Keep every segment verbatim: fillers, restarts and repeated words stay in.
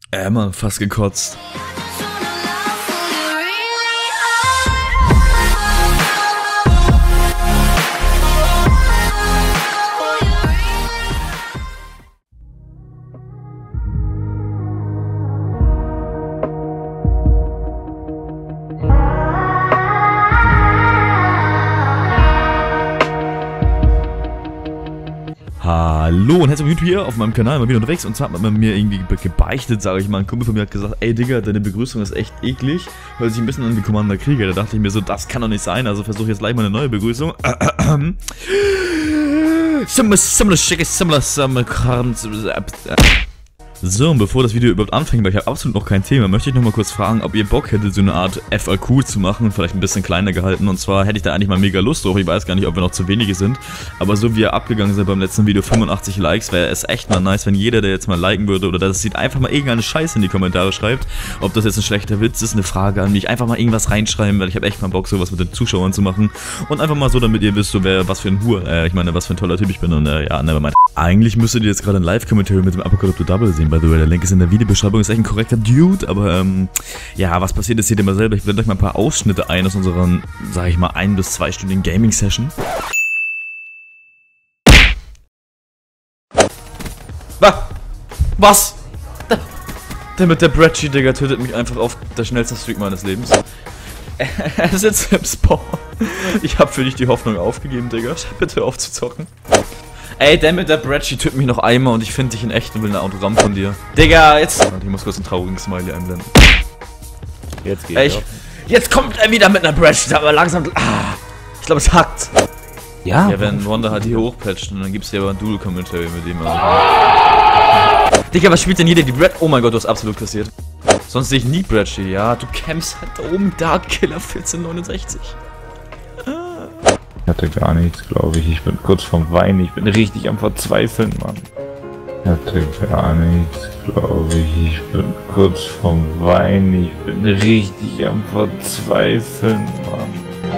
Äh, Mann, fast gekotzt. Hallo und herzlich willkommen hier auf meinem Kanal, mal wieder unterwegs, und zwar hat man mir irgendwie gebeichtet, sage ich mal. Ein Kumpel von mir hat gesagt, ey Digga, deine Begrüßung ist echt eklig, hört sich ein bisschen an wie Commander Krieger. Da dachte ich mir so, das kann doch nicht sein, also versuche jetzt gleich mal eine neue Begrüßung. Similar, similar, similar, similar. So, und bevor das Video überhaupt anfängt, weil ich habe absolut noch kein Thema, möchte ich noch mal kurz fragen, ob ihr Bock hättet, so eine Art F A Q zu machen, vielleicht ein bisschen kleiner gehalten. Und zwar hätte ich da eigentlich mal mega Lust drauf, ich weiß gar nicht, ob wir noch zu wenige sind, aber so wie ihr abgegangen seid beim letzten Video, fünfundachtzig Likes, wäre es echt mal nice, wenn jeder, der jetzt mal liken würde oder das sieht, einfach mal irgendeine Scheiße in die Kommentare schreibt. Ob das jetzt ein schlechter Witz ist, eine Frage an mich, einfach mal irgendwas reinschreiben, weil ich habe echt mal Bock, sowas mit den Zuschauern zu machen. Und einfach mal so, damit ihr wisst, so wer, was für ein Hur, äh, ich meine, was für ein toller Typ ich bin, und äh, ja, nevermind. Eigentlich müsstet ihr jetzt gerade ein Live-Commentary mit dem Apocalypse Double sehen, by the way, der Link ist in der Videobeschreibung, ist echt ein korrekter Dude, aber ähm, ja, was passiert ist, seht ihr mal selber. Ich blende euch mal ein paar Ausschnitte ein aus unseren, sag ich mal, ein- bis zweistündigen Gaming-Session. Was? Was? Der mit der Bratchy, Digga, tötet mich einfach auf der schnellste Streak meines Lebens. Er sitzt im Spawn. Ich hab für dich die Hoffnung aufgegeben, Digga. Bitte auf zu zocken. Ey, der mit der Bratchy tötet mich noch einmal und ich finde dich in echt und will eine Autogramm von dir. Digga, jetzt... Warte, ich muss kurz einen traurigen Smiley einblenden. Jetzt geht's. Ey, ich, jetzt kommt er wieder mit einer Bratchy, aber langsam... Ah, ich glaube, es hackt. Ja? Ja, wenn Wanda halt hier hochpatcht und dann gibt's hier aber ein Dual-Commentary mit dem. Also. Digga, was spielt denn jeder die Brat... Oh mein Gott, du hast absolut kassiert. Sonst sehe ich nie Bratchy. Ja, du campst halt da oben, Dark Killer vierzehn neunundsechzig. Ich hatte gar nichts, glaube ich. Ich bin kurz vorm Weinen. Ich bin richtig am Verzweifeln, Mann. Ich hatte gar nichts, glaube ich. Ich bin kurz vorm Weinen. Ich bin richtig am Verzweifeln, Mann.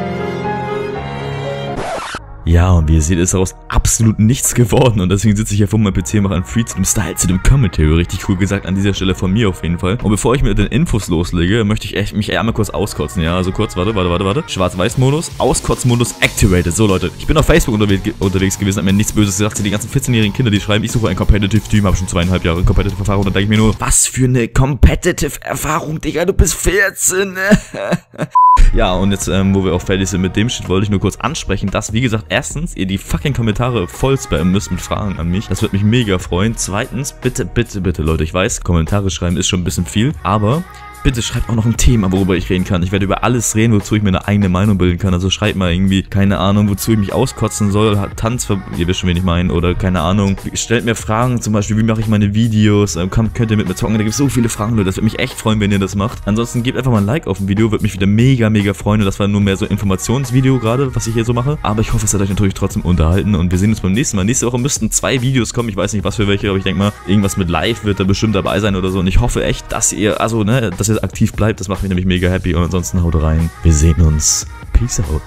Ja, und wie ihr seht, ist daraus absolut nichts geworden, und deswegen sitze ich hier vor meinem P C und mache einen Free zu dem Style, zu dem Commentary. Richtig cool gesagt an dieser Stelle von mir auf jeden Fall. Und bevor ich mit den Infos loslege, möchte ich echt, mich einmal kurz auskotzen. Ja, also kurz, warte, warte, warte, warte. Schwarz-Weiß-Modus, Auskotzen-Modus activated. So Leute, ich bin auf Facebook unterwegs, unterwegs gewesen, hab mir nichts Böses gesagt. Die ganzen vierzehnjährigen Kinder, die schreiben, ich suche ein Competitive Team, habe schon zweieinhalb Jahre Competitive Erfahrung, und dann denke ich mir nur, was für eine Competitive Erfahrung, Digga, du bist vierzehn. Ja, und jetzt, ähm, wo wir auch fertig sind mit dem Shit, wollte ich nur kurz ansprechen, dass, wie gesagt, erstens, ihr die fucking Kommentare voll spammen müsst mit Fragen an mich. Das würde mich mega freuen. Zweitens, bitte, bitte, bitte, Leute, ich weiß, Kommentare schreiben ist schon ein bisschen viel, aber... bitte schreibt auch noch ein Thema, worüber ich reden kann. Ich werde über alles reden, wozu ich mir eine eigene Meinung bilden kann. Also schreibt mal irgendwie, keine Ahnung, wozu ich mich auskotzen soll. Tanz, ihr wisst schon, wen ich meine. Oder keine Ahnung. Stellt mir Fragen, zum Beispiel, wie mache ich meine Videos? Könnt, könnt ihr mit mir zocken? Da gibt es so viele Fragen, Leute. Das würde mich echt freuen, wenn ihr das macht. Ansonsten gebt einfach mal ein Like auf dem Video. Würde mich wieder mega, mega freuen. Und das war nur mehr so Informationsvideo gerade, was ich hier so mache. Aber ich hoffe, es hat euch natürlich trotzdem unterhalten. Und wir sehen uns beim nächsten Mal. Nächste Woche müssten zwei Videos kommen. Ich weiß nicht, was für welche, aber ich denke mal, irgendwas mit Live wird da bestimmt dabei sein oder so. Und ich hoffe echt, dass ihr, also, ne, dass ihr aktiv bleibt. Das macht mich nämlich mega happy, und ansonsten haut rein. Wir sehen uns. Peace out.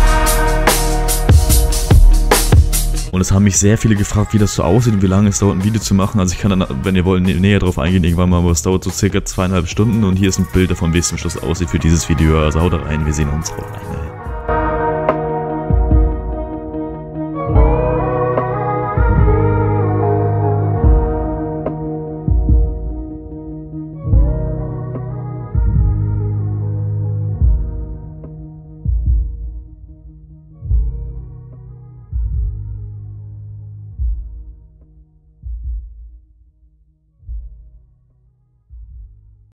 Und es haben mich sehr viele gefragt, wie das so aussieht und wie lange es dauert, ein Video zu machen. Also ich kann dann, wenn ihr wollt, näher drauf eingehen irgendwann mal, aber es dauert so circa zweieinhalb Stunden, und hier ist ein Bild davon, wie es zum Schluss aussieht für dieses Video. Also haut rein, wir sehen uns. Haut rein.